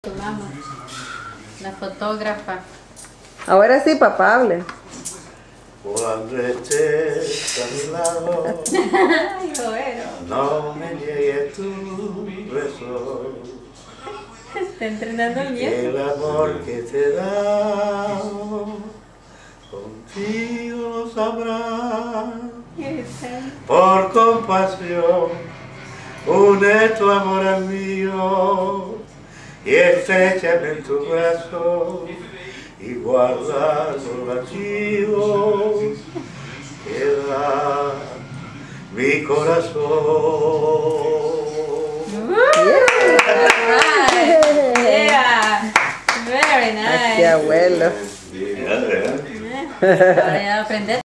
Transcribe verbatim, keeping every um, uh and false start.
Tu mamá, la fotógrafa. Ahora sí, papá, hable. Cuando estés a mi lado, Ay, bueno. no me niegues tu beso. Está entrenando el nieto. El amor que te he dado, contigo lo sabrás. Por compasión, une tu amor al mío y estrechame en tu brazo y guarda los latidos que da mi corazón. Right. Yeah. Very nice. Qué abuelo. Yeah, yeah. Ahora ya aprender.